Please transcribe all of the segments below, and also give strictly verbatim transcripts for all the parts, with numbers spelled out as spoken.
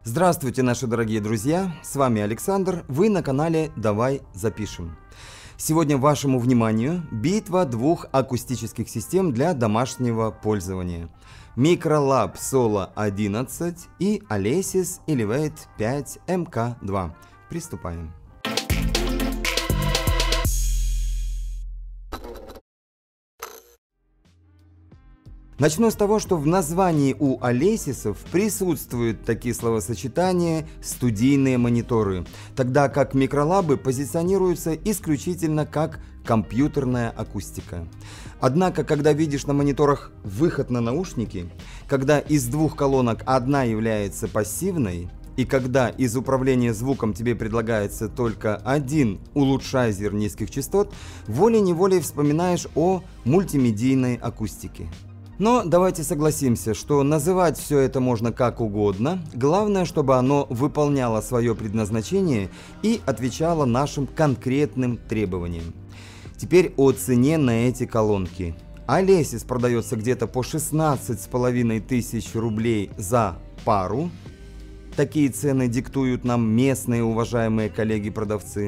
Здравствуйте, наши дорогие друзья, с вами Александр, вы на канале «Давай запишем». Сегодня вашему вниманию битва двух акустических систем для домашнего пользования. Microlab Solo одиннадцать и Alesis Elevate пять эм ка два. Приступаем. Начну с того, что в названии у Alesis'ов присутствуют такие словосочетания «студийные мониторы», тогда как микролабы позиционируются исключительно как компьютерная акустика. Однако, когда видишь на мониторах выход на наушники, когда из двух колонок одна является пассивной, и когда из управления звуком тебе предлагается только один улучшайзер низких частот, волей-неволей вспоминаешь о мультимедийной акустике. Но давайте согласимся, что называть все это можно как угодно, главное, чтобы оно выполняло свое предназначение и отвечало нашим конкретным требованиям. Теперь о цене на эти колонки. Alesis продается где-то по шестнадцать с половиной тысяч рублей за пару. Такие цены диктуют нам местные уважаемые коллеги-продавцы.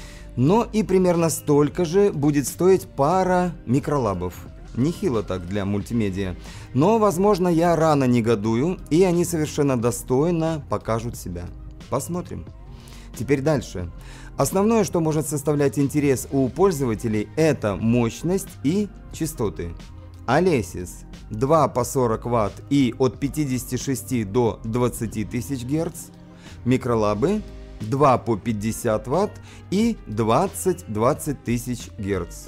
Но и примерно столько же будет стоить пара микролабов. Нехило так для мультимедиа, но, возможно, я рано негодую, и они совершенно достойно покажут себя. Посмотрим. Теперь дальше. Основное, что может составлять интерес у пользователей, это мощность и частоты. Alesis два по сорок ватт и от пятидесяти шести до двадцати тысяч герц. Микролабы два по пятьдесят ватт и двадцать-двадцать тысяч герц.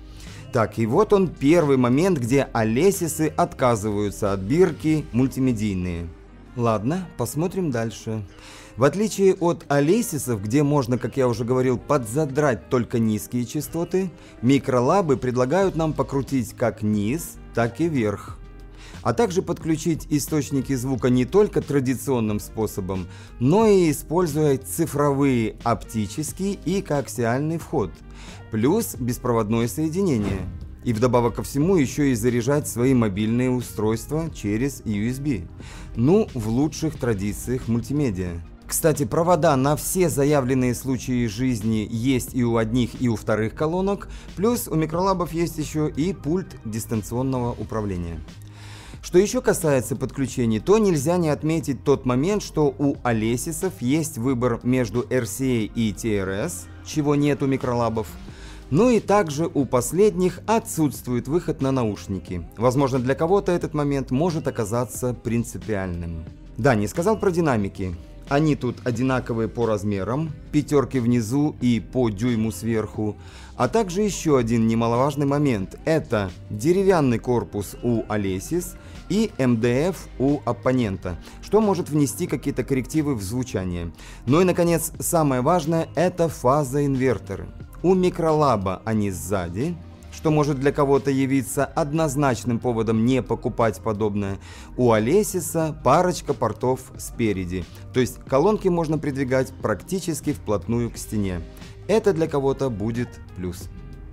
Так, и вот он первый момент, где Alesis'ы отказываются от бирки мультимедийные. Ладно, посмотрим дальше. В отличие от Alesis'ов, где можно, как я уже говорил, подзадрать только низкие частоты, микролабы предлагают нам покрутить как низ, так и верх. А также подключить источники звука не только традиционным способом, но и используя цифровые оптический и коаксиальный вход, плюс беспроводное соединение. И вдобавок ко всему еще и заряжать свои мобильные устройства через ю эс би. Ну, в лучших традициях мультимедиа. Кстати, провода на все заявленные случаи жизни есть и у одних, и у вторых колонок, плюс у микролабов есть еще и пульт дистанционного управления. Что еще касается подключений, то нельзя не отметить тот момент, что у Alesis'ов есть выбор между эр си эй и ти эр эс, чего нет у микролабов. Ну и также у последних отсутствует выход на наушники. Возможно, для кого-то этот момент может оказаться принципиальным. Да, не сказал про динамики. Они тут одинаковые по размерам, пятерки внизу и по дюйму сверху. А также еще один немаловажный момент. Это деревянный корпус у Alesis и эм дэ эф у оппонента, что может внести какие-то коррективы в звучание. Ну и, наконец, самое важное – это фазоинверторы. У микролаба они сзади, что может для кого-то явиться однозначным поводом не покупать подобное. У Alesis'а парочка портов спереди, то есть колонки можно придвигать практически вплотную к стене. Это для кого-то будет плюс.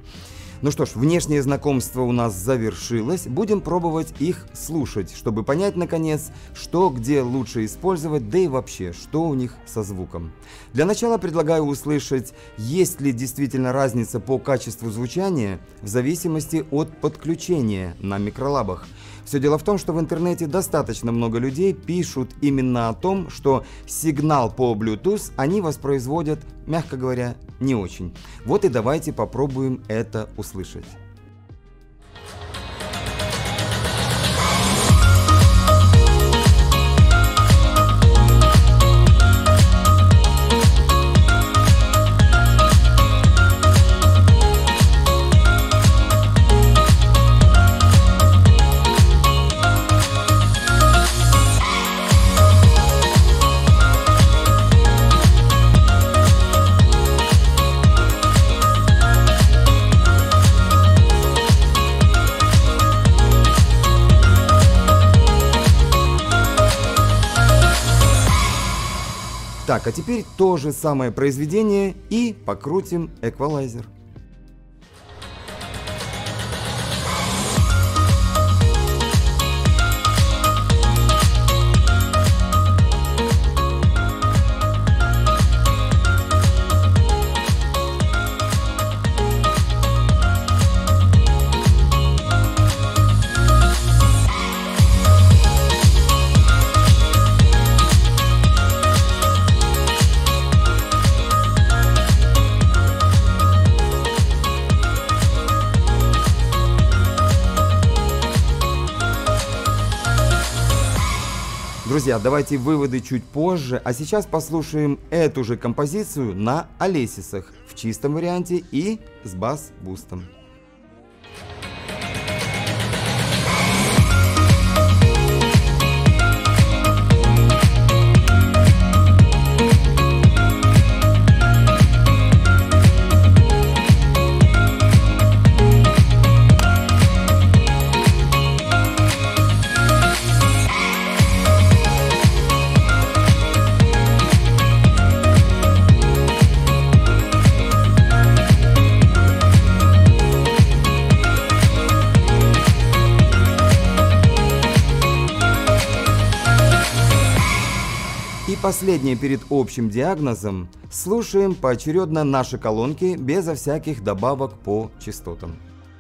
Ну что ж, внешнее знакомство у нас завершилось, будем пробовать их слушать, чтобы понять наконец, что где лучше использовать, да и вообще, что у них со звуком. Для начала предлагаю услышать, есть ли действительно разница по качеству звучания в зависимости от подключения на микролабах. Все дело в том, что в интернете достаточно много людей пишут именно о том, что сигнал по Bluetooth они воспроизводят, мягко говоря, не очень. Вот и давайте попробуем это услышать. Так, а теперь то же самое произведение и покрутим эквалайзер. Друзья, давайте выводы чуть позже, а сейчас послушаем эту же композицию на Алесисах в чистом варианте и с бас-бустом. И последнее перед общим диагнозом. Слушаем поочередно наши колонки безо всяких добавок по частотам.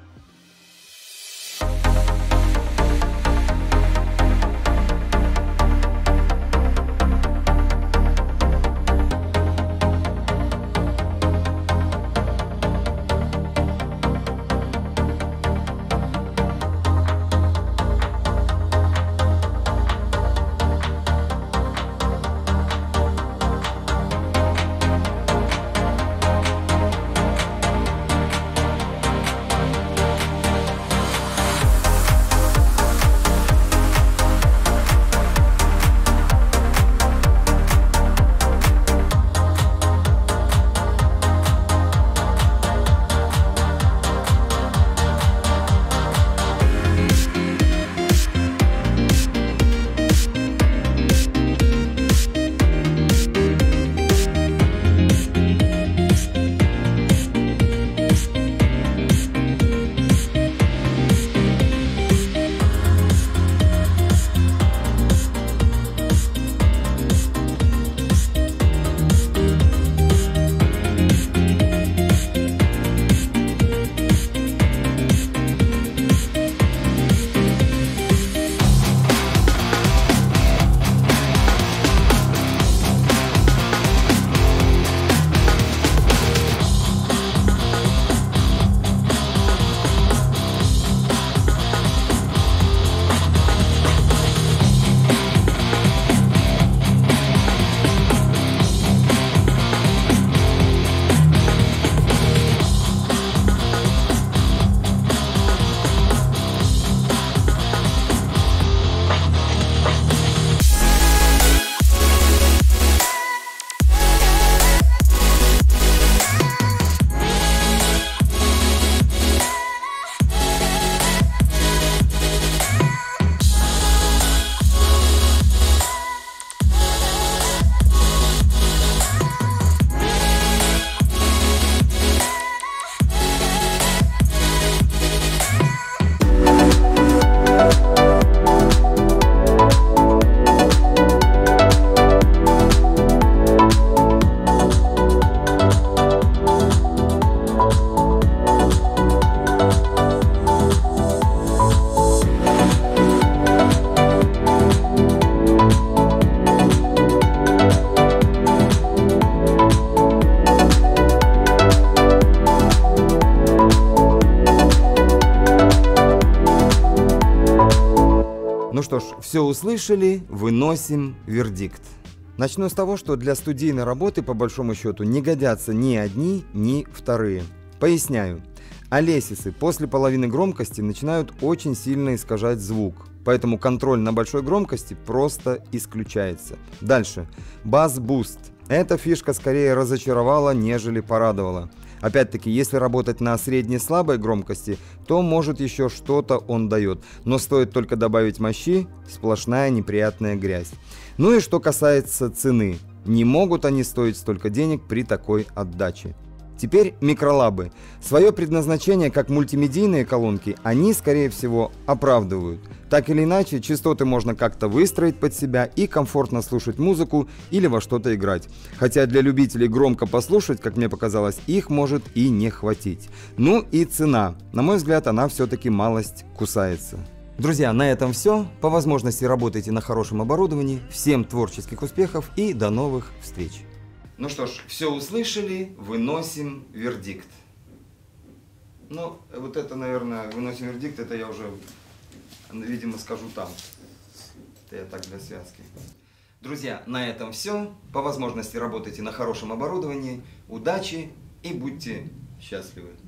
что ж, все услышали, выносим вердикт. Начну с того, что для студийной работы, по большому счету, не годятся ни одни, ни вторые. Поясняю. Алесисы после половины громкости начинают очень сильно искажать звук, поэтому контроль на большой громкости просто исключается. Дальше. Бас-буст. Эта фишка скорее разочаровала, нежели порадовала. Опять-таки, если работать на средней слабой громкости, то может еще что-то он дает, но стоит только добавить мощи, сплошная неприятная грязь. Ну и что касается цены, не могут они стоить столько денег при такой отдаче. Теперь микролабы. Свое предназначение как мультимедийные колонки они, скорее всего, оправдывают. Так или иначе, частоты можно как-то выстроить под себя и комфортно слушать музыку или во что-то играть. Хотя для любителей громко послушать, как мне показалось, их может и не хватить. Ну и цена. На мой взгляд, она все-таки малость кусается. Друзья, на этом все. По возможности работайте на хорошем оборудовании. Всем творческих успехов и до новых встреч. Ну что ж, все услышали, выносим вердикт. Ну, вот это, наверное, выносим вердикт, это я уже, видимо, скажу там. Это я так для связки. Друзья, на этом все. По возможности работайте на хорошем оборудовании. Удачи и будьте счастливы.